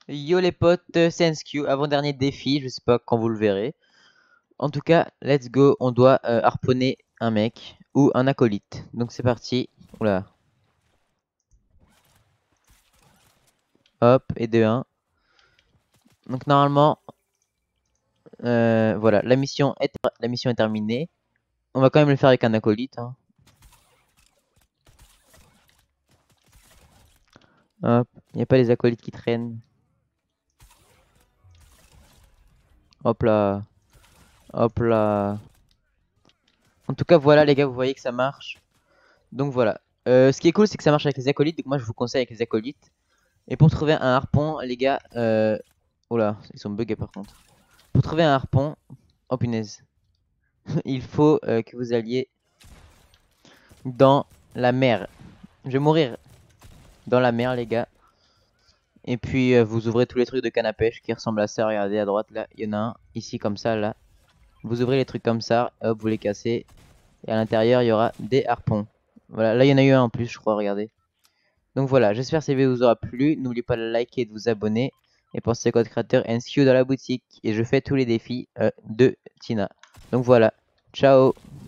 Yo les potes, c'est NSQ, avant-dernier défi, je sais pas quand vous le verrez. En tout cas, let's go, on doit harponner un mec ou un acolyte. Donc c'est parti. Oula. Hop, et de 1. Donc normalement, voilà, la mission est terminée. On va quand même le faire avec un acolyte, hein. Hop, il n'y a pas les acolytes qui traînent. Hop là, hop là. En tout cas, voilà les gars, vous voyez que ça marche. Donc voilà. Ce qui est cool, c'est que ça marche avec les acolytes. Donc moi, je vous conseille avec les acolytes. Et pour trouver un harpon, les gars, oula, ils sont buggés par contre. Pour trouver un harpon, oh punaise, il faut que vous alliez dans la mer. Je vais mourir dans la mer, les gars. Et puis vous ouvrez tous les trucs de canne à pêche qui ressemblent à ça. Regardez à droite là, il y en a un ici comme ça là. Vous ouvrez les trucs comme ça, hop, vous les cassez. Et à l'intérieur, il y aura des harpons. Voilà, là il y en a eu un en plus, je crois, regardez. Donc voilà, j'espère que cette vidéo vous aura plu. N'oubliez pas de liker et de vous abonner. Et pensez au code créateur NSQ dans la boutique. Et je fais tous les défis de Tina. Donc voilà, ciao.